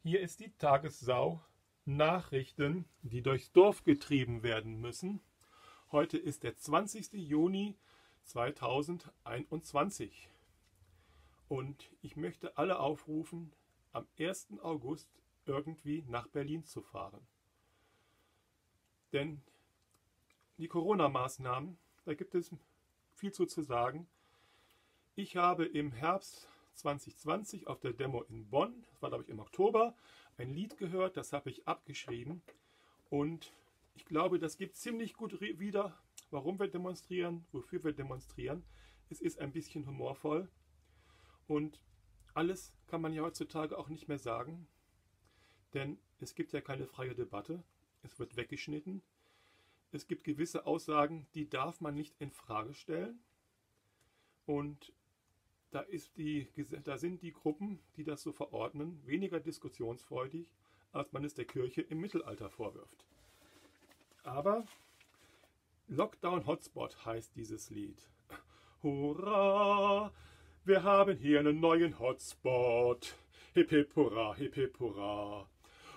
Hier ist die Tagessau. Nachrichten, die durchs Dorf getrieben werden müssen. Heute ist der 20. Juni 2021 und ich möchte alle aufrufen, am 1. August irgendwie nach Berlin zu fahren. Denn die Corona-Maßnahmen, da gibt es viel zu sagen. Ich habe im Herbst 2020 auf der Demo in Bonn, das war glaube ich im Oktober, ein Lied gehört, das habe ich abgeschrieben und ich glaube, das gibt ziemlich gut wieder, warum wir demonstrieren, wofür wir demonstrieren. Es ist ein bisschen humorvoll und alles kann man ja heutzutage auch nicht mehr sagen, denn es gibt ja keine freie Debatte, es wird weggeschnitten. Es gibt gewisse Aussagen, die darf man nicht in Frage stellen und da sind die Gruppen, die das so verordnen, weniger diskussionsfreudig, als man es der Kirche im Mittelalter vorwirft. Aber Lockdown Hotspot heißt dieses Lied. Hurra, wir haben hier einen neuen Hotspot. Hip hip hurra, hip hip hurra.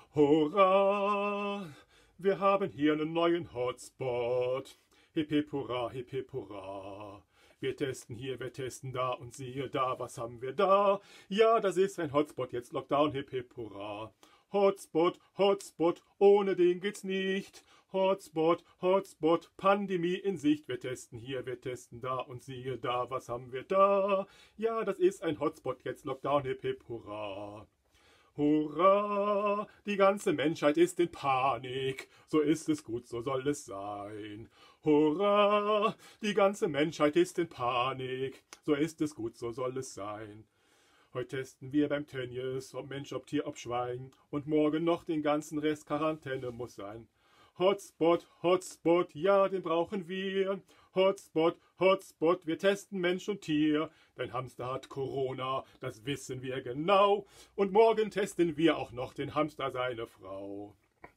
Hurra, wir haben hier einen neuen Hotspot. Hip hip hurra, hip hip hurra. Wir testen hier, wir testen da und siehe da, was haben wir da? Ja, das ist ein Hotspot, jetzt Lockdown, hip hip hurra. Hotspot, Hotspot, ohne den geht's nicht. Hotspot, Hotspot, Pandemie in Sicht. Wir testen hier, wir testen da und siehe da, was haben wir da? Ja, das ist ein Hotspot, jetzt Lockdown, hip hip hurra. Hurra, die ganze Menschheit ist in Panik, so ist es gut, so soll es sein. Hurra, die ganze Menschheit ist in Panik, so ist es gut, so soll es sein. Heute testen wir beim Tönnies, ob Mensch, ob Tier, ob Schwein, und morgen noch den ganzen Rest Quarantäne muss sein. Hotspot, Hotspot, ja, den brauchen wir. Hotspot, Hotspot, wir testen Mensch und Tier. Dein Hamster hat Corona, das wissen wir genau. Und morgen testen wir auch noch den Hamster seine Frau.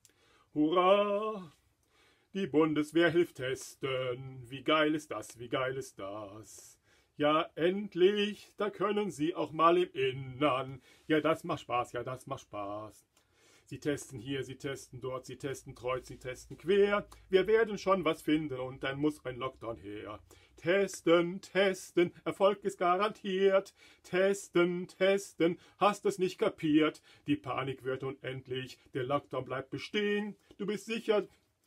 Hurra! Die Bundeswehr hilft testen. Wie geil ist das, wie geil ist das? Ja, endlich, da können sie auch mal im Innern. Ja, das macht Spaß, ja, das macht Spaß. Sie testen hier, sie testen dort, sie testen kreuz, sie testen quer. Wir werden schon was finden und dann muss ein Lockdown her. Testen, testen, Erfolg ist garantiert. Testen, testen, hast es nicht kapiert. Die Panik wird unendlich, der Lockdown bleibt bestehen. Du bist sicher,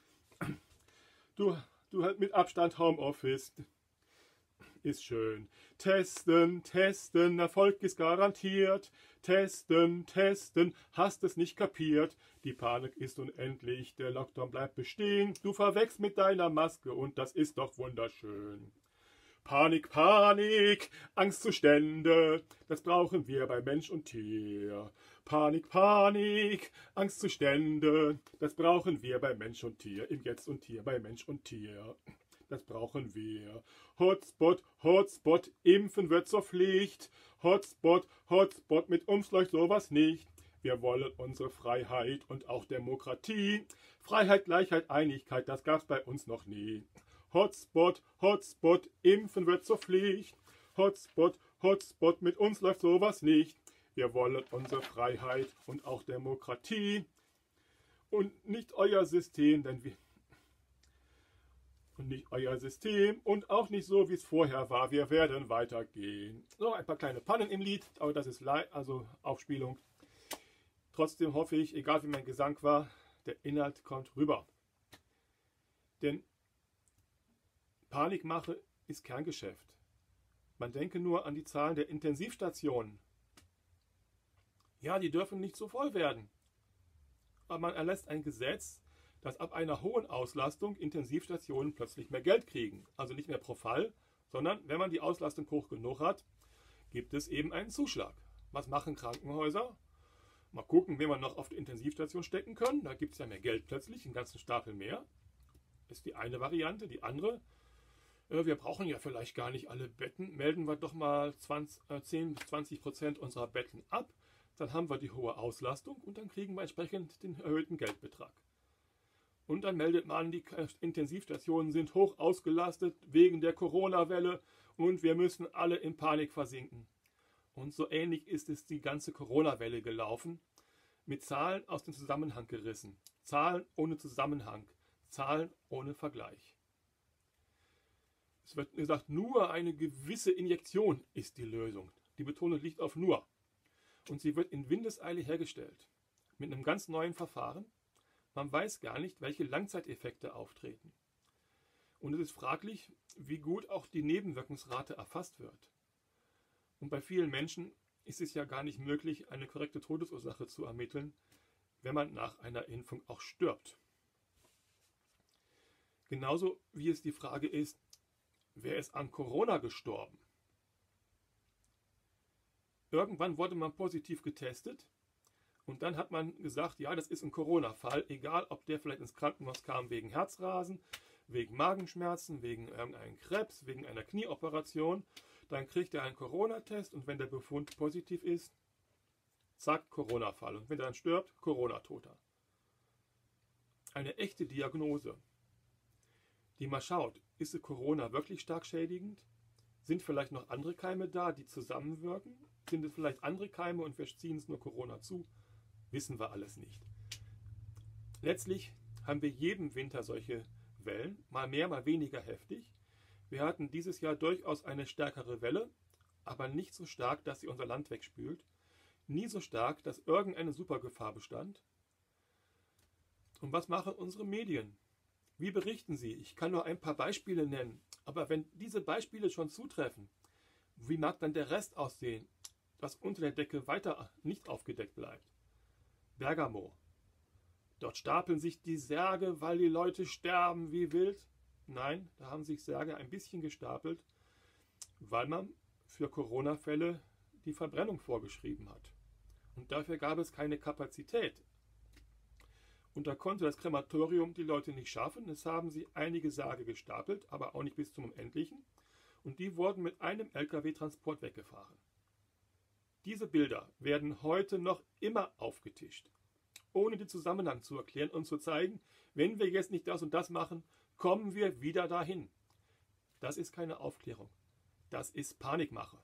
du halt mit Abstand Homeoffice. Ist schön. Testen, testen, Erfolg ist garantiert. Testen, testen, hast es nicht kapiert. Die Panik ist unendlich, der Lockdown bleibt bestehen. Du verwechselst mit deiner Maske und das ist doch wunderschön. Panik, Panik, Angstzustände, das brauchen wir bei Mensch und Tier. Panik, Panik, Angstzustände, das brauchen wir bei Mensch und Tier, im Jetzt und Hier, bei Mensch und Tier. Das brauchen wir. Hotspot, Hotspot, impfen wird zur Pflicht. Hotspot, Hotspot, mit uns läuft sowas nicht. Wir wollen unsere Freiheit und auch Demokratie. Freiheit, Gleichheit, Einigkeit, das gab's bei uns noch nie. Hotspot, Hotspot, impfen wird zur Pflicht. Hotspot, Hotspot, mit uns läuft sowas nicht. Wir wollen unsere Freiheit und auch Demokratie. Und nicht euer System, denn wir... Und nicht euer System und auch nicht so, wie es vorher war. Wir werden weitergehen. So, ein paar kleine Pannen im Lied, aber das ist also Aufspielung. Trotzdem hoffe ich, egal wie mein Gesang war, der Inhalt kommt rüber. Denn Panikmache ist Kerngeschäft. Man denke nur an die Zahlen der Intensivstationen. Ja, die dürfen nicht so voll werden. Aber man erlässt ein Gesetz, dass ab einer hohen Auslastung Intensivstationen plötzlich mehr Geld kriegen. Also nicht mehr pro Fall, sondern wenn man die Auslastung hoch genug hat, gibt es eben einen Zuschlag. Was machen Krankenhäuser? Mal gucken, wen wir noch auf die Intensivstation stecken können. Da gibt es ja mehr Geld plötzlich, einen ganzen Stapel mehr. Ist die eine Variante. Die andere, wir brauchen ja vielleicht gar nicht alle Betten. Melden wir doch mal 10-20% unserer Betten ab. Dann haben wir die hohe Auslastung und dann kriegen wir entsprechend den erhöhten Geldbetrag. Und dann meldet man, die Intensivstationen sind hoch ausgelastet wegen der Corona-Welle und wir müssen alle in Panik versinken. Und so ähnlich ist es die ganze Corona-Welle gelaufen. mit Zahlen aus dem Zusammenhang gerissen. Zahlen ohne Zusammenhang, Zahlen ohne Vergleich. Es wird gesagt, nur eine gewisse Injektion ist die Lösung. Die Betonung liegt auf nur. Und sie wird in Windeseile hergestellt. Mit einem ganz neuen Verfahren. Man weiß gar nicht, welche Langzeiteffekte auftreten. Und es ist fraglich, wie gut auch die Nebenwirkungsrate erfasst wird. Und bei vielen Menschen ist es ja gar nicht möglich, eine korrekte Todesursache zu ermitteln, wenn man nach einer Impfung auch stirbt. Genauso wie es die Frage ist, wer ist an Corona gestorben? Irgendwann wurde man positiv getestet und dann hat man gesagt, ja, das ist ein Corona-Fall, egal ob der vielleicht ins Krankenhaus kam wegen Herzrasen, wegen Magenschmerzen, wegen irgendeinem Krebs, wegen einer Knieoperation. Dann kriegt er einen Corona-Test und wenn der Befund positiv ist, zack, Corona-Fall. Und wenn er dann stirbt, Corona-Toter. Eine echte Diagnose, die mal schaut, ist Corona wirklich stark schädigend? Sind vielleicht noch andere Keime da, die zusammenwirken? Sind es vielleicht andere Keime und wir ziehen es nur Corona zu? Wissen wir alles nicht. Letztlich haben wir jeden Winter solche Wellen, mal mehr, mal weniger heftig. Wir hatten dieses Jahr durchaus eine stärkere Welle, aber nicht so stark, dass sie unser Land wegspült. Nie so stark, dass irgendeine Supergefahr bestand. Und was machen unsere Medien? Wie berichten sie? Ich kann nur ein paar Beispiele nennen, aber wenn diese Beispiele schon zutreffen, wie mag dann der Rest aussehen, was unter der Decke weiter nicht aufgedeckt bleibt? Bergamo. Dort stapeln sich die Särge, weil die Leute sterben wie wild. Nein, da haben sich Särge ein bisschen gestapelt, weil man für Corona-Fälle die Verbrennung vorgeschrieben hat. Und dafür gab es keine Kapazität. Und da konnte das Krematorium die Leute nicht schaffen. Es haben sie einige Särge gestapelt, aber auch nicht bis zum Unendlichen. Und die wurden mit einem LKW-Transport weggefahren. Diese Bilder werden heute noch immer aufgetischt, ohne den Zusammenhang zu erklären und zu zeigen, wenn wir jetzt nicht das und das machen, kommen wir wieder dahin. Das ist keine Aufklärung. Das ist Panikmache.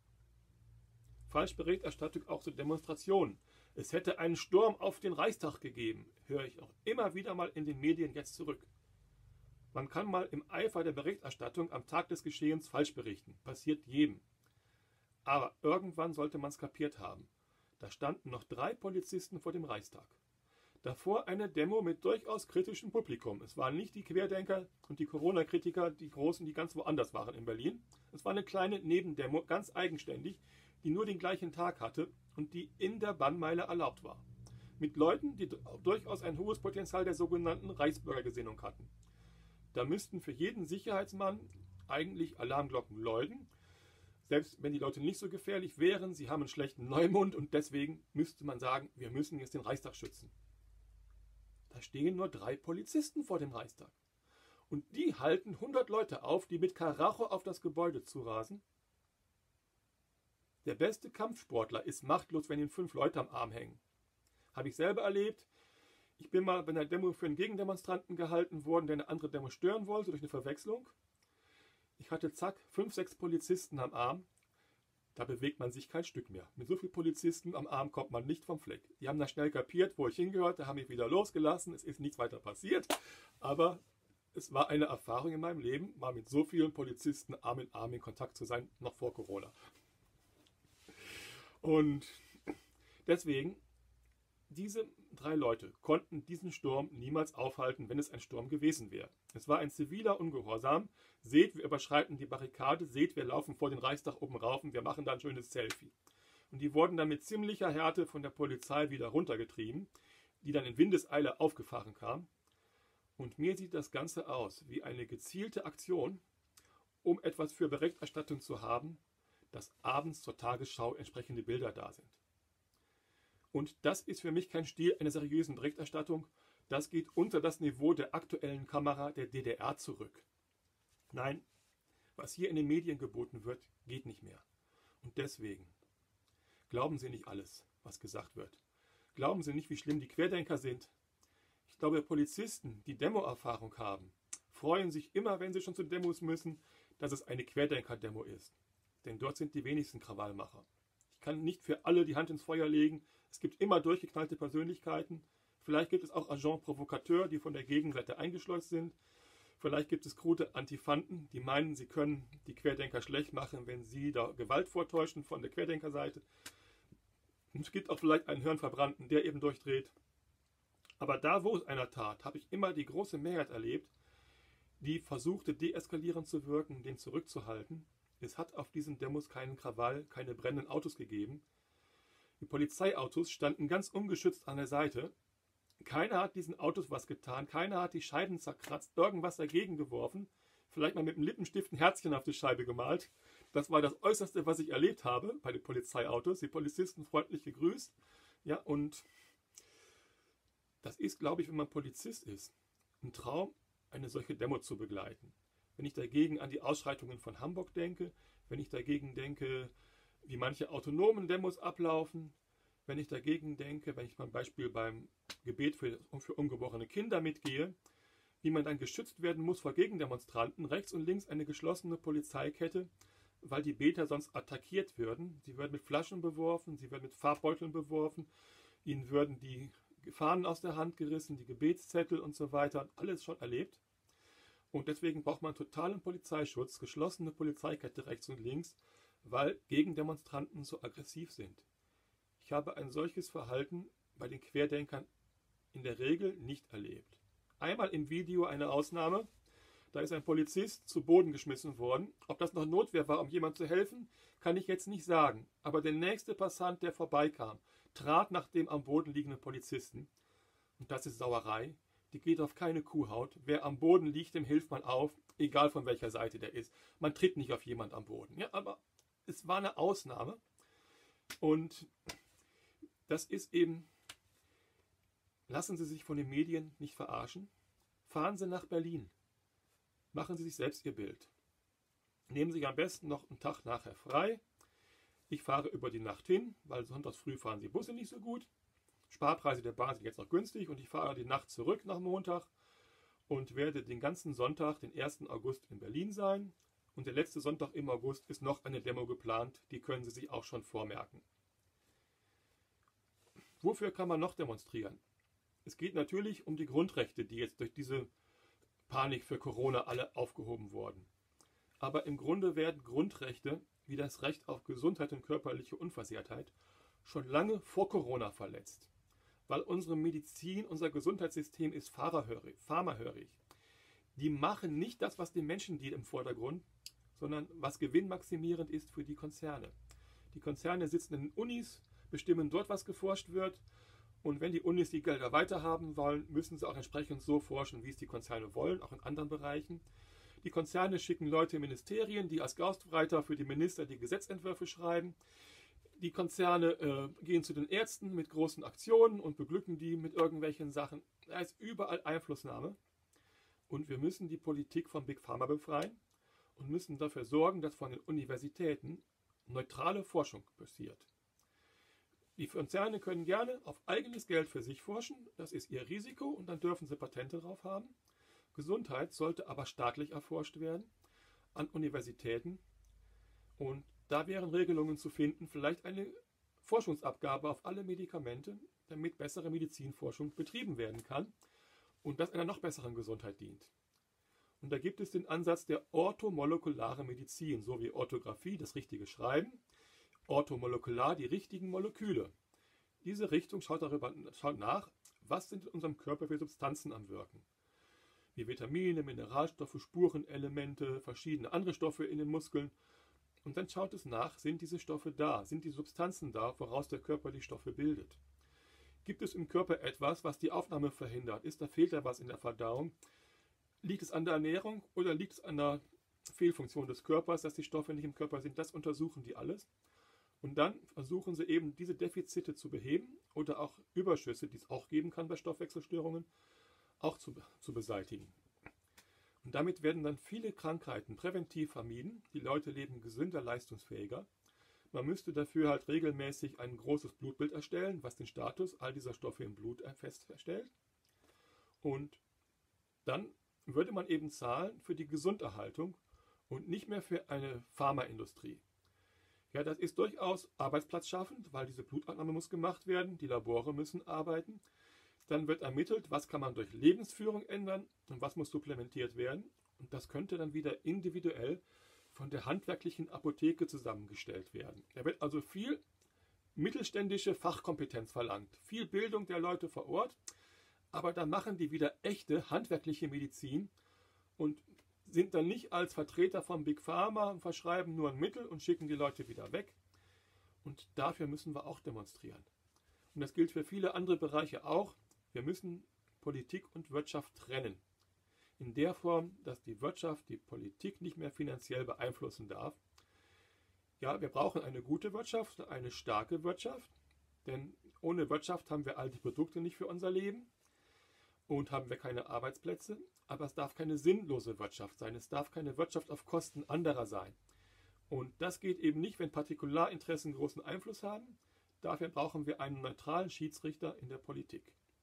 Falschberichterstattung auch zu Demonstrationen. Es hätte einen Sturm auf den Reichstag gegeben, höre ich auch immer wieder mal in den Medien jetzt zurück. Man kann mal im Eifer der Berichterstattung am Tag des Geschehens falsch berichten. Passiert jedem. Aber irgendwann sollte man es kapiert haben. Da standen noch 3 Polizisten vor dem Reichstag. Davor eine Demo mit durchaus kritischem Publikum. Es waren nicht die Querdenker und die Corona-Kritiker, die Großen, die ganz woanders waren in Berlin. Es war eine kleine Nebendemo, ganz eigenständig, die nur den gleichen Tag hatte und die in der Bannmeile erlaubt war. Mit Leuten, die durchaus ein hohes Potenzial der sogenannten Reichsbürgergesinnung hatten. Da müssten für jeden Sicherheitsmann eigentlich Alarmglocken läuten. Selbst wenn die Leute nicht so gefährlich wären, sie haben einen schlechten Neumund und deswegen müsste man sagen, wir müssen jetzt den Reichstag schützen. Da stehen nur 3 Polizisten vor dem Reichstag. Und die halten 100 Leute auf, die mit Karacho auf das Gebäude zurasen. Der beste Kampfsportler ist machtlos, wenn ihm 5 Leute am Arm hängen. Habe ich selber erlebt. Ich bin mal bei einer Demo für einen Gegendemonstranten gehalten worden, der eine andere Demo stören wollte durch eine Verwechslung. Ich hatte zack 5, 6 Polizisten am Arm. Da bewegt man sich kein Stück mehr. Mit so vielen Polizisten am Arm kommt man nicht vom Fleck. Die haben das schnell kapiert, wo ich hingehörte, haben mich wieder losgelassen. Es ist nichts weiter passiert. Aber es war eine Erfahrung in meinem Leben, mal mit so vielen Polizisten Arm in Arm in Kontakt zu sein, noch vor Corona. Und deswegen, diese 3 Leute konnten diesen Sturm niemals aufhalten, wenn es ein Sturm gewesen wäre. Es war ein ziviler Ungehorsam. Seht, wir überschreiten die Barrikade, seht, wir laufen vor den Reichstag oben rauf und wir machen da ein schönes Selfie. Und die wurden dann mit ziemlicher Härte von der Polizei wieder runtergetrieben, die dann in Windeseile aufgefahren kam. Und mir sieht das Ganze aus wie eine gezielte Aktion, um etwas für Berichterstattung zu haben, dass abends zur Tagesschau entsprechende Bilder da sind. Und das ist für mich kein Stil einer seriösen Berichterstattung. Das geht unter das Niveau der aktuellen Kamera der DDR zurück. Nein, was hier in den Medien geboten wird, geht nicht mehr. Und deswegen, glauben Sie nicht alles, was gesagt wird. Glauben Sie nicht, wie schlimm die Querdenker sind. Ich glaube, Polizisten, die Demo-Erfahrung haben, freuen sich immer, wenn sie schon zu Demos müssen, dass es eine Querdenker-Demo ist. Denn dort sind die wenigsten Krawallmacher. Ich kann nicht für alle die Hand ins Feuer legen. Es gibt immer durchgeknallte Persönlichkeiten. Vielleicht gibt es auch Agents Provocateurs, die von der Gegenseite eingeschleust sind. Vielleicht gibt es krute Antifanten, die meinen, sie können die Querdenker schlecht machen, wenn sie da Gewalt vortäuschen von der Querdenkerseite. Und es gibt auch vielleicht einen Hirnverbrannten, der eben durchdreht. Aber da, wo es einer tat, habe ich immer die große Mehrheit erlebt, die versuchte, deeskalierend zu wirken, den zurückzuhalten. Es hat auf diesen Demos keinen Krawall, keine brennenden Autos gegeben. Die Polizeiautos standen ganz ungeschützt an der Seite. Keiner hat diesen Autos was getan, keiner hat die Scheiben zerkratzt, irgendwas dagegen geworfen, vielleicht mal mit dem Lippenstift ein Herzchen auf die Scheibe gemalt. Das war das Äußerste, was ich erlebt habe bei den Polizeiautos. Die Polizisten freundlich gegrüßt. Ja, und das ist, glaube ich, wenn man Polizist ist, ein Traum, eine solche Demo zu begleiten. Wenn ich dagegen an die Ausschreitungen von Hamburg denke, wenn ich dagegen denke, wie manche autonomen Demos ablaufen, wenn ich dagegen denke, wenn ich zum Beispiel beim Gebet für ungeborene Kinder mitgehe, wie man dann geschützt werden muss vor Gegendemonstranten, rechts und links eine geschlossene Polizeikette, weil die Beter sonst attackiert würden. Sie werden mit Flaschen beworfen, sie werden mit Farbbeuteln beworfen, ihnen würden die Fahnen aus der Hand gerissen, die Gebetszettel und so weiter, alles schon erlebt. Und deswegen braucht man totalen Polizeischutz, geschlossene Polizeikette rechts und links, weil Gegendemonstranten so aggressiv sind. Ich habe ein solches Verhalten bei den Querdenkern in der Regel nicht erlebt. Einmal im Video eine Ausnahme, da ist ein Polizist zu Boden geschmissen worden. Ob das noch Notwehr war, um jemandem zu helfen, kann ich jetzt nicht sagen. Aber der nächste Passant, der vorbeikam, trat nach dem am Boden liegenden Polizisten. Und das ist Sauerei. Die geht auf keine Kuhhaut. Wer am Boden liegt, dem hilft man auf, egal von welcher Seite der ist. Man tritt nicht auf jemanden am Boden. Ja, aber es war eine Ausnahme. Und das ist eben, lassen Sie sich von den Medien nicht verarschen. Fahren Sie nach Berlin. Machen Sie sich selbst Ihr Bild. Nehmen Sie sich am besten noch einen Tag nachher frei. Ich fahre über die Nacht hin, weil sonntags früh fahren die Busse nicht so gut. Sparpreise der Bahn sind jetzt noch günstig und ich fahre die Nacht zurück nach Montag und werde den ganzen Sonntag, den 1. August in Berlin sein. Und der letzte Sonntag im August ist noch eine Demo geplant, die können Sie sich auch schon vormerken. Wofür kann man noch demonstrieren? Es geht natürlich um die Grundrechte, die jetzt durch diese Panik für Corona alle aufgehoben wurden. Aber im Grunde werden Grundrechte wie das Recht auf Gesundheit und körperliche Unversehrtheit schon lange vor Corona verletzt. Weil unsere Medizin, unser Gesundheitssystem ist pharmahörig. Die machen nicht das, was den Menschen dient im Vordergrund, sondern was gewinnmaximierend ist für die Konzerne. Die Konzerne sitzen in den Unis, bestimmen dort, was geforscht wird. Und wenn die Unis die Gelder weiterhaben wollen, müssen sie auch entsprechend so forschen, wie es die Konzerne wollen, auch in anderen Bereichen. Die Konzerne schicken Leute in Ministerien, die als Ghostwriter für die Minister die Gesetzentwürfe schreiben. Die Konzerne gehen zu den Ärzten mit großen Aktionen und beglücken die mit irgendwelchen Sachen. Da ist überall Einflussnahme. Und wir müssen die Politik von Big Pharma befreien und müssen dafür sorgen, dass von den Universitäten neutrale Forschung passiert. Die Konzerne können gerne auf eigenes Geld für sich forschen, das ist ihr Risiko und dann dürfen sie Patente drauf haben. Gesundheit sollte aber staatlich erforscht werden an Universitäten und da wären Regelungen zu finden, vielleicht eine Forschungsabgabe auf alle Medikamente, damit bessere Medizinforschung betrieben werden kann und das einer noch besseren Gesundheit dient. Und da gibt es den Ansatz der orthomolekularen Medizin, so wie Orthographie, das richtige Schreiben, orthomolekular, die richtigen Moleküle. Diese Richtung schaut nach, was sind in unserem Körper für Substanzen am Wirken. Wie Vitamine, Mineralstoffe, Spurenelemente, verschiedene andere Stoffe in den Muskeln. Und dann schaut es nach, sind diese Stoffe da, sind die Substanzen da, woraus der Körper die Stoffe bildet. Gibt es im Körper etwas, was die Aufnahme verhindert? Fehlt da was in der Verdauung? Liegt es an der Ernährung oder liegt es an der Fehlfunktion des Körpers, dass die Stoffe nicht im Körper sind? Das untersuchen die alles. Und dann versuchen sie eben diese Defizite zu beheben oder auch Überschüsse, die es auch geben kann bei Stoffwechselstörungen, auch zu beseitigen. Und damit werden dann viele Krankheiten präventiv vermieden. Die Leute leben gesünder, leistungsfähiger. Man müsste dafür halt regelmäßig ein großes Blutbild erstellen, was den Status all dieser Stoffe im Blut feststellt. Und dann würde man eben zahlen für die Gesunderhaltung und nicht mehr für eine Pharmaindustrie. Ja, das ist durchaus arbeitsplatzschaffend, weil diese Blutabnahme muss gemacht werden, die Labore müssen arbeiten. Dann wird ermittelt, was kann man durch Lebensführung ändern und was muss supplementiert werden. Und das könnte dann wieder individuell von der handwerklichen Apotheke zusammengestellt werden. Da wird also viel mittelständische Fachkompetenz verlangt, viel Bildung der Leute vor Ort, aber dann machen die wieder echte handwerkliche Medizin und sind dann nicht als Vertreter von Big Pharma und verschreiben nur ein Mittel und schicken die Leute wieder weg. Und dafür müssen wir auch demonstrieren. Und das gilt für viele andere Bereiche auch. Wir müssen Politik und Wirtschaft trennen. In der Form, dass die Wirtschaft die Politik nicht mehr finanziell beeinflussen darf. Ja, wir brauchen eine gute Wirtschaft, eine starke Wirtschaft, denn ohne Wirtschaft haben wir all die Produkte nicht für unser Leben und haben wir keine Arbeitsplätze, aber es darf keine sinnlose Wirtschaft sein, es darf keine Wirtschaft auf Kosten anderer sein. Und das geht eben nicht, wenn Partikularinteressen großen Einfluss haben. Dafür brauchen wir einen neutralen Schiedsrichter in der Politik.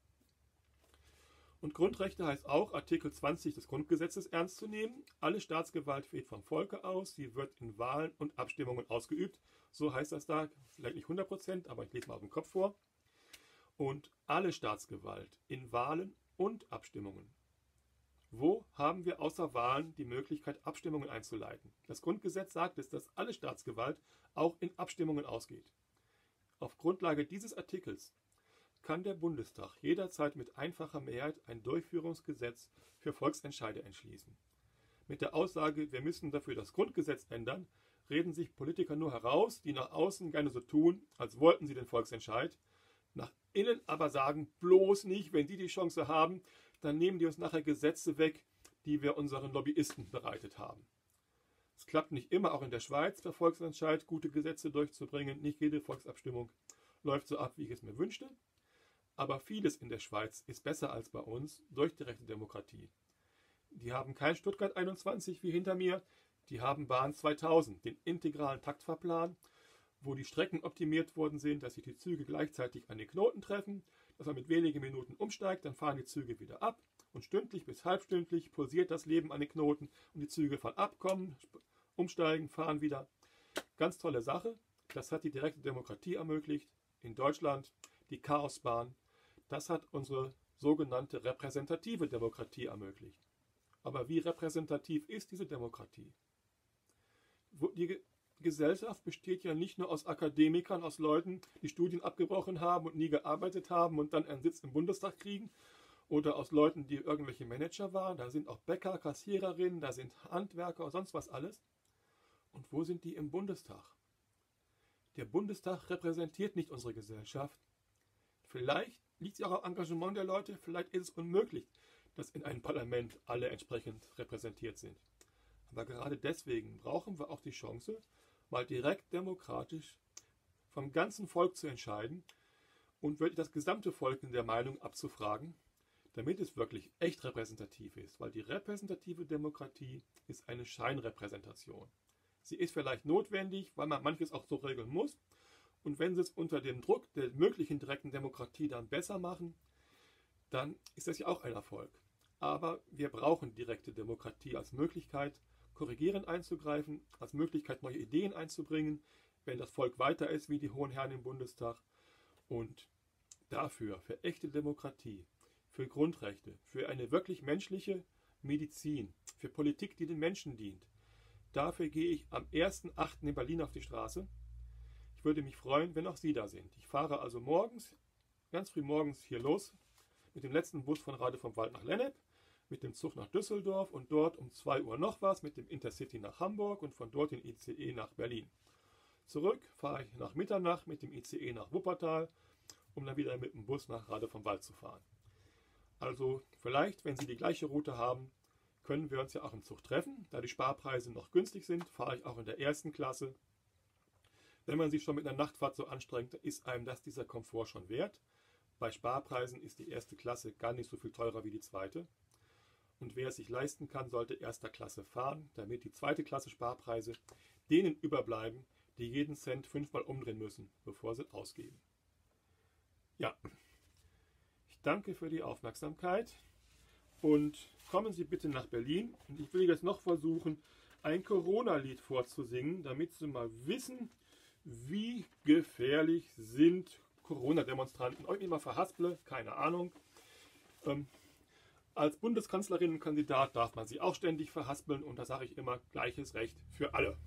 Und Grundrechte heißt auch, Artikel 20 des Grundgesetzes ernst zu nehmen. Alle Staatsgewalt geht vom Volke aus, sie wird in Wahlen und Abstimmungen ausgeübt. So heißt das da, vielleicht nicht 100%, aber ich lese mal auf den Kopf vor. Und alle Staatsgewalt in Wahlen und Abstimmungen. Wo haben wir außer Wahlen die Möglichkeit, Abstimmungen einzuleiten? Das Grundgesetz sagt es, dass alle Staatsgewalt auch in Abstimmungen ausgeht. Auf Grundlage dieses Artikels kann der Bundestag jederzeit mit einfacher Mehrheit ein Durchführungsgesetz für Volksentscheide entschließen. Mit der Aussage, wir müssen dafür das Grundgesetz ändern, reden sich Politiker nur heraus, die nach außen gerne so tun, als wollten sie den Volksentscheid, nach innen aber sagen, bloß nicht, wenn die Chance haben, dann nehmen die uns nachher Gesetze weg, die wir unseren Lobbyisten bereitet haben. Es klappt nicht immer, auch in der Schweiz, per Volksentscheid gute Gesetze durchzubringen. Nicht jede Volksabstimmung läuft so ab, wie ich es mir wünschte. Aber vieles in der Schweiz ist besser als bei uns durch direkte Demokratie. Die haben kein Stuttgart 21 wie hinter mir, die haben Bahn 2000, den integralen Taktfahrplan, wo die Strecken optimiert worden sind, dass sich die Züge gleichzeitig an den Knoten treffen, dass man mit wenigen Minuten umsteigt, dann fahren die Züge wieder ab und stündlich bis halbstündlich pulsiert das Leben an den Knoten und die Züge fahren ab, kommen, umsteigen, fahren wieder. Ganz tolle Sache, das hat die direkte Demokratie ermöglicht. In Deutschland die Chaosbahn. Das hat unsere sogenannte repräsentative Demokratie ermöglicht. Aber wie repräsentativ ist diese Demokratie? Die Gesellschaft besteht ja nicht nur aus Akademikern, aus Leuten, die Studien abgebrochen haben und nie gearbeitet haben und dann einen Sitz im Bundestag kriegen, oder aus Leuten, die irgendwelche Manager waren. Da sind auch Bäcker, Kassiererinnen, da sind Handwerker und sonst was alles. Und wo sind die im Bundestag? Der Bundestag repräsentiert nicht unsere Gesellschaft. Vielleicht liegt es ja auch am Engagement der Leute, vielleicht ist es unmöglich, dass in einem Parlament alle entsprechend repräsentiert sind. Aber gerade deswegen brauchen wir auch die Chance, mal direkt demokratisch vom ganzen Volk zu entscheiden und wirklich das gesamte Volk in der Meinung abzufragen, damit es wirklich echt repräsentativ ist. Weil die repräsentative Demokratie ist eine Scheinrepräsentation. Sie ist vielleicht notwendig, weil man manches auch so regeln muss. Und wenn sie es unter dem Druck der möglichen direkten Demokratie dann besser machen, dann ist das ja auch ein Erfolg. Aber wir brauchen direkte Demokratie als Möglichkeit, korrigierend einzugreifen, als Möglichkeit, neue Ideen einzubringen, wenn das Volk weiter ist wie die hohen Herren im Bundestag. Und dafür, für echte Demokratie, für Grundrechte, für eine wirklich menschliche Medizin, für Politik, die den Menschen dient, dafür gehe ich am 1.8. in Berlin auf die Straße. Ich würde mich freuen, wenn auch Sie da sind. Ich fahre also morgens, ganz früh morgens hier los, mit dem letzten Bus von Rade vom Wald nach Lennep, mit dem Zug nach Düsseldorf und dort um 2 Uhr noch was, mit dem Intercity nach Hamburg und von dort den ICE nach Berlin. Zurück fahre ich nach Mitternacht mit dem ICE nach Wuppertal, um dann wieder mit dem Bus nach Rade vom Wald zu fahren. Also vielleicht, wenn Sie die gleiche Route haben, können wir uns ja auch im Zug treffen. Da die Sparpreise noch günstig sind, fahre ich auch in der ersten Klasse. Wenn man sich schon mit einer Nachtfahrt so anstrengt, ist einem das dieser Komfort schon wert. Bei Sparpreisen ist die erste Klasse gar nicht so viel teurer wie die zweite. Und wer es sich leisten kann, sollte erster Klasse fahren, damit die zweite Klasse Sparpreise denen überbleiben, die jeden Cent 5-mal umdrehen müssen, bevor sie ausgeben. Ja, ich danke für die Aufmerksamkeit und kommen Sie bitte nach Berlin. Und ich will jetzt noch versuchen, ein Corona-Lied vorzusingen, damit Sie mal wissen, Wie gefährlich sind Corona-Demonstranten? Ob ich immer verhasple, keine Ahnung. Als Bundeskanzlerinnenkandidat darf man sie auch ständig verhaspeln und da sage ich immer, gleiches Recht für alle.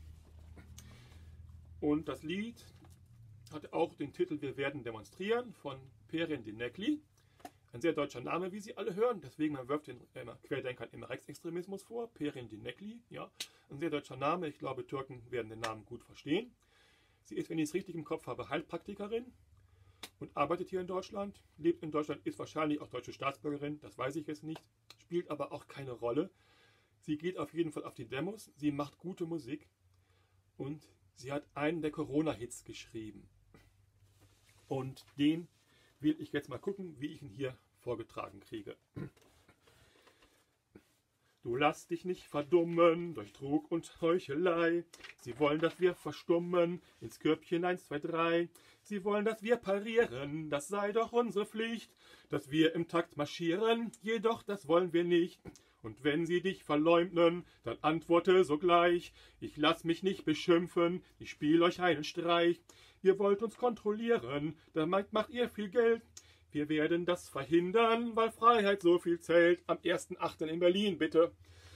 Und das Lied hat auch den Titel Wir werden demonstrieren von Perin Dinekli. Ein sehr deutscher Name, wie Sie alle hören, deswegen man wirft den Querdenkern immer Rechtsextremismus vor. Perin Dinekli, ja, ein sehr deutscher Name. Ich glaube, Türken werden den Namen gut verstehen. Sie ist, wenn ich es richtig im Kopf habe, Heilpraktikerin und arbeitet hier in Deutschland, lebt in Deutschland, ist wahrscheinlich auch deutsche Staatsbürgerin, das weiß ich jetzt nicht, spielt aber auch keine Rolle. Sie geht auf jeden Fall auf die Demos, sie macht gute Musik und sie hat einen der Corona-Hits geschrieben. Und den will ich jetzt mal gucken, wie ich ihn hier vorgetragen kriege. Du lass dich nicht verdummen durch Trug und Heuchelei. Sie wollen, dass wir verstummen ins Körbchen 1, 2, 3. Sie wollen, dass wir parieren, das sei doch unsere Pflicht. Dass wir im Takt marschieren, jedoch das wollen wir nicht. Und wenn sie dich verleumden, dann antworte sogleich. Ich lass mich nicht beschimpfen, ich spiel euch einen Streich. Ihr wollt uns kontrollieren, damit macht ihr viel Geld. Wir werden das verhindern, weil Freiheit so viel zählt. Am 1.8. in Berlin, bitte.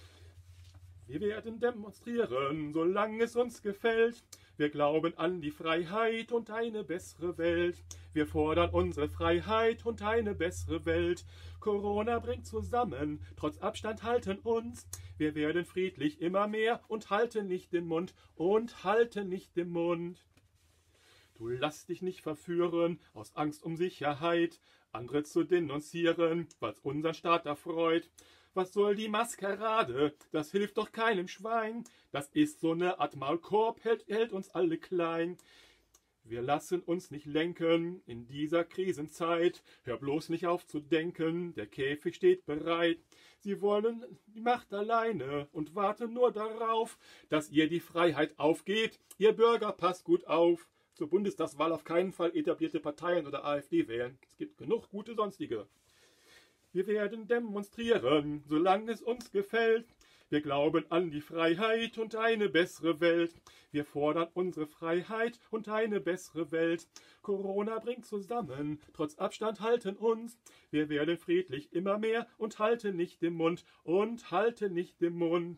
Wir werden demonstrieren, solange es uns gefällt. Wir glauben an die Freiheit und eine bessere Welt. Wir fordern unsere Freiheit und eine bessere Welt. Corona bringt zusammen, trotz Abstand halten uns. Wir werden friedlich immer mehr und halten nicht den Mund. Und halten nicht den Mund. Du lass dich nicht verführen, aus Angst um Sicherheit, andere zu denunzieren, was unseren Staat erfreut. Was soll die Maskerade? Das hilft doch keinem Schwein. Das ist so eine Art Maulkorb, hält uns alle klein. Wir lassen uns nicht lenken in dieser Krisenzeit. Hör bloß nicht auf zu denken, der Käfig steht bereit. Sie wollen die Macht alleine und warten nur darauf, dass ihr die Freiheit aufgebt. Ihr Bürger, passt gut auf. Zur Bundestagswahl auf keinen Fall etablierte Parteien oder AfD wählen. Es gibt genug gute Sonstige. Wir werden demonstrieren, solange es uns gefällt. Wir glauben an die Freiheit und eine bessere Welt. Wir fordern unsere Freiheit und eine bessere Welt. Corona bringt zusammen, trotz Abstand halten uns. Wir werden friedlich immer mehr und halten nicht den Mund. Und halten nicht den Mund.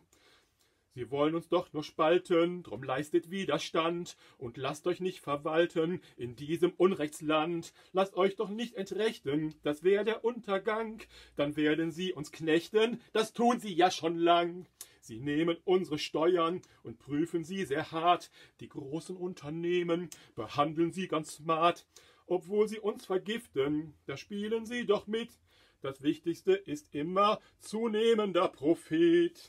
Sie wollen uns doch nur spalten, drum leistet Widerstand und lasst euch nicht verwalten in diesem Unrechtsland. Lasst euch doch nicht entrechten, das wäre der Untergang. Dann werden sie uns knechten, das tun sie ja schon lang. Sie nehmen unsere Steuern und prüfen sie sehr hart. Die großen Unternehmen behandeln sie ganz smart. Obwohl sie uns vergiften, da spielen sie doch mit. Das Wichtigste ist immer zunehmender Profit.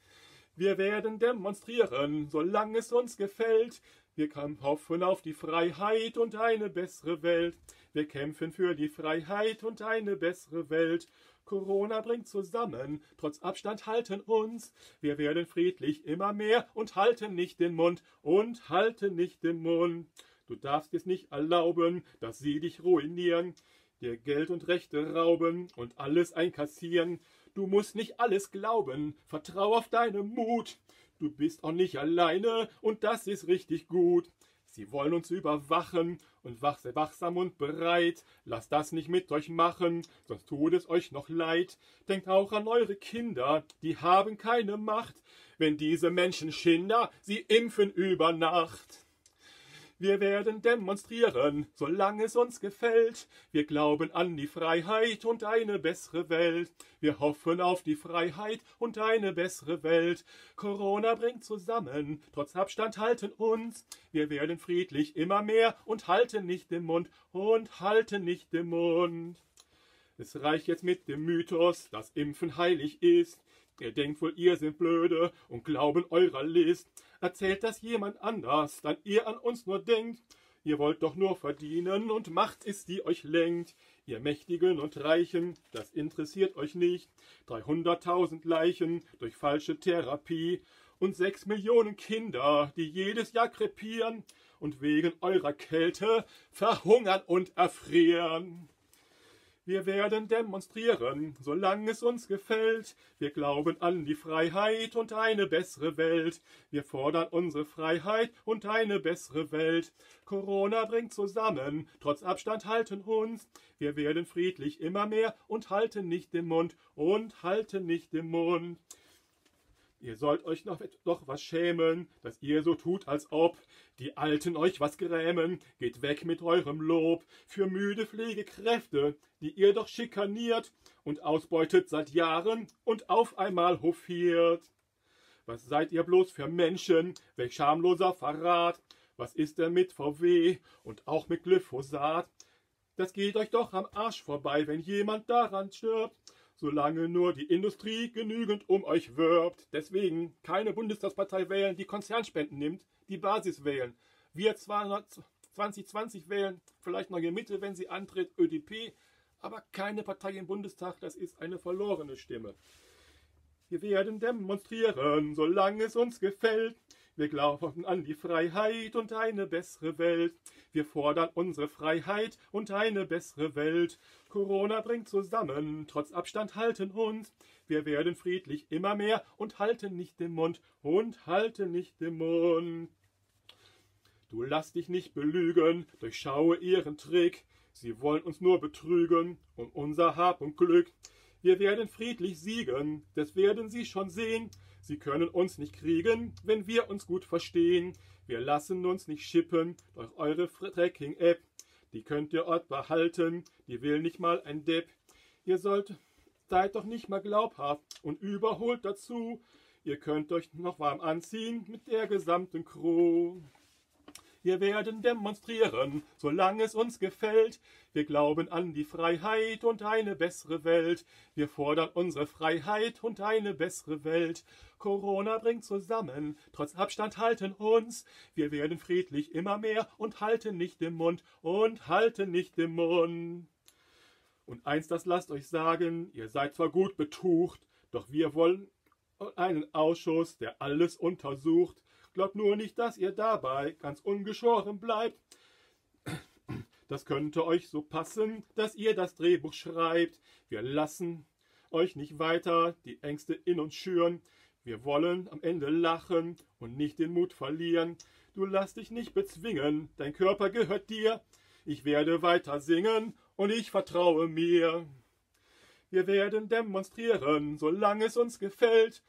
Wir werden demonstrieren, solange es uns gefällt. Wir hoffen auf die Freiheit und eine bessere Welt. Wir kämpfen für die Freiheit und eine bessere Welt. Corona bringt zusammen, trotz Abstand halten uns. Wir werden friedlich immer mehr und halten nicht den Mund. Und halten nicht den Mund. Du darfst es nicht erlauben, dass sie dich ruinieren, dir Geld und Rechte rauben und alles einkassieren. Du musst nicht alles glauben, vertrau auf deinen Mut. Du bist auch nicht alleine und das ist richtig gut. Sie wollen uns überwachen und wachsam und bereit. Lasst das nicht mit euch machen, sonst tut es euch noch leid. Denkt auch an eure Kinder, die haben keine Macht, wenn diese Menschenschinder sie impfen über Nacht. Wir werden demonstrieren, solange es uns gefällt. Wir glauben an die Freiheit und eine bessere Welt. Wir hoffen auf die Freiheit und eine bessere Welt. Corona bringt zusammen, trotz Abstand halten uns. Wir werden friedlich immer mehr und halten nicht den Mund. Und halten nicht den Mund. Es reicht jetzt mit dem Mythos, dass Impfen heilig ist. Ihr denkt wohl, ihr seid blöde und glauben eurer List. Erzählt das jemand anders, dann ihr an uns nur denkt. Ihr wollt doch nur verdienen und Macht ist, die euch lenkt. Ihr Mächtigen und Reichen, das interessiert euch nicht. 300.000 Leichen durch falsche Therapie und 6 Millionen Kinder, die jedes Jahr krepieren und wegen eurer Kälte verhungern und erfrieren. Wir werden demonstrieren, solange es uns gefällt. Wir glauben an die Freiheit und eine bessere Welt. Wir fordern unsere Freiheit und eine bessere Welt. Corona bringt zusammen, trotz Abstand halten uns. Wir werden friedlich immer mehr und halten nicht den Mund und halten nicht den Mund. Ihr sollt euch doch was schämen, dass ihr so tut, als ob die Alten euch was grämen. Geht weg mit eurem Lob für müde Pflegekräfte, die ihr doch schikaniert und ausbeutet seit Jahren und auf einmal hofiert. Was seid ihr bloß für Menschen? Welch schamloser Verrat! Was ist denn mit VW und auch mit Glyphosat? Das geht euch doch am Arsch vorbei, wenn jemand daran stirbt. Solange nur die Industrie genügend um euch wirbt. Deswegen keine Bundestagspartei wählen, die Konzernspenden nimmt, die Basis wählen. Wir zwar 2020 wählen, vielleicht Neue Mitte, wenn sie antritt, ÖDP, aber keine Partei im Bundestag, das ist eine verlorene Stimme. Wir werden demonstrieren, solange es uns gefällt. Wir glauben an die Freiheit und eine bessere Welt. Wir fordern unsere Freiheit und eine bessere Welt. Corona bringt zusammen, trotz Abstand halten uns. Wir werden friedlich immer mehr und halten nicht den Mund und halten nicht den Mund. Du lass dich nicht belügen, durchschaue ihren Trick. Sie wollen uns nur betrügen um unser Hab und Glück. Wir werden friedlich siegen, das werden sie schon sehen. Sie können uns nicht kriegen, wenn wir uns gut verstehen. Wir lassen uns nicht schippen durch eure Tracking-App. Die könnt ihr Ort behalten, die will nicht mal ein Depp. Ihr seid doch nicht mal glaubhaft und überholt dazu. Ihr könnt euch noch warm anziehen mit der gesamten Crew. Wir werden demonstrieren, solange es uns gefällt. Wir glauben an die Freiheit und eine bessere Welt. Wir fordern unsere Freiheit und eine bessere Welt. Corona bringt zusammen, trotz Abstand halten uns. Wir werden friedlich immer mehr und halten nicht den Mund und halten nicht den Mund. Und eins, das lasst euch sagen, ihr seid zwar gut betucht, doch wir wollen einen Ausschuss, der alles untersucht. Glaubt nur nicht, dass ihr dabei ganz ungeschoren bleibt. Das könnte euch so passen, dass ihr das Drehbuch schreibt. Wir lassen euch nicht weiter die Ängste in uns schüren. Wir wollen am Ende lachen und nicht den Mut verlieren. Du lass dich nicht bezwingen, dein Körper gehört dir. Ich werde weiter singen und ich vertraue mir. Wir werden demonstrieren, solange es uns gefällt.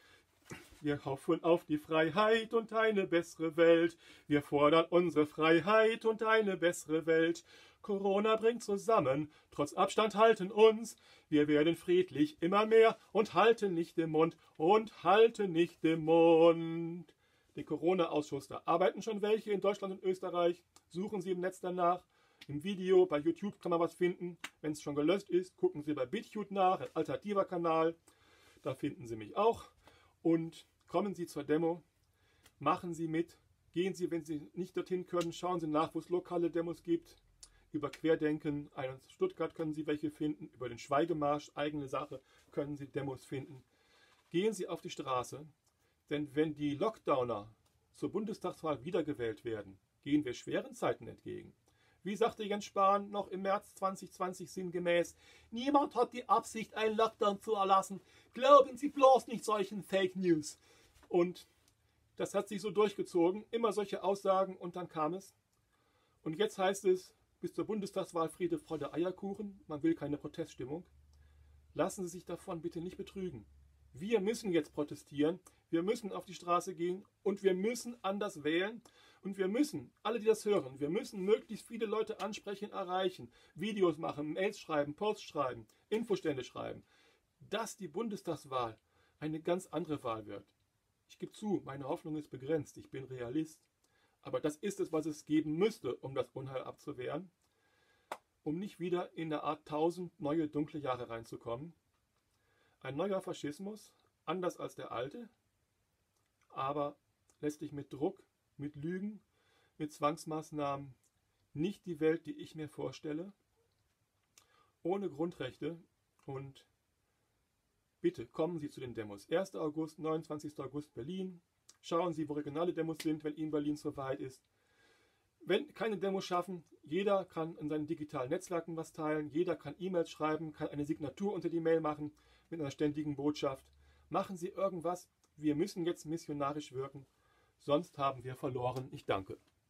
Wir hoffen auf die Freiheit und eine bessere Welt. Wir fordern unsere Freiheit und eine bessere Welt. Corona bringt zusammen, trotz Abstand halten uns. Wir werden friedlich immer mehr und halten nicht den Mund und halten nicht den Mund. Den Corona-Ausschuss, da arbeiten schon welche in Deutschland und Österreich. Suchen Sie im Netz danach. Im Video, bei YouTube kann man was finden. Wenn es schon gelöscht ist, gucken Sie bei BitChute nach, ein alternativer Kanal. Da finden Sie mich auch. Und kommen Sie zur Demo, machen Sie mit, gehen Sie, wenn Sie nicht dorthin können, schauen Sie nach, wo es lokale Demos gibt. Über Querdenken, in Stuttgart können Sie welche finden, über den Schweigemarsch, eigene Sache, können Sie Demos finden. Gehen Sie auf die Straße, denn wenn die Lockdowner zur Bundestagswahl wiedergewählt werden, gehen wir schweren Zeiten entgegen. Wie sagte Jens Spahn noch im März 2020 sinngemäß, niemand hat die Absicht, einen Lockdown zu erlassen. Glauben Sie bloß nicht solchen Fake News. Und das hat sich so durchgezogen, immer solche Aussagen und dann kam es. Und jetzt heißt es, bis zur Bundestagswahl Friede, Freude, Eierkuchen, man will keine Proteststimmung. Lassen Sie sich davon bitte nicht betrügen. Wir müssen jetzt protestieren, wir müssen auf die Straße gehen und wir müssen anders wählen. Und wir müssen, alle die das hören, wir müssen möglichst viele Leute ansprechen, erreichen, Videos machen, Mails schreiben, Posts schreiben, Infostände schreiben, dass die Bundestagswahl eine ganz andere Wahl wird. Ich gebe zu, meine Hoffnung ist begrenzt, ich bin Realist. Aber das ist es, was es geben müsste, um das Unheil abzuwehren, um nicht wieder in eine Art 1000 neue dunkle Jahre reinzukommen. Ein neuer Faschismus, anders als der alte, aber letztlich mit Druck, mit Lügen, mit Zwangsmaßnahmen, nicht die Welt, die ich mir vorstelle, ohne Grundrechte. Und bitte kommen Sie zu den Demos. 1. August, 29. August Berlin. Schauen Sie, wo regionale Demos sind, wenn Ihnen Berlin so weit ist. wenn keine Demos schaffen, jeder kann in seinen digitalen Netzwerken was teilen, jeder kann E-Mails schreiben, kann eine Signatur unter die Mail machen mit einer ständigen Botschaft. Machen Sie irgendwas, wir müssen jetzt missionarisch wirken, sonst haben wir verloren. Ich danke.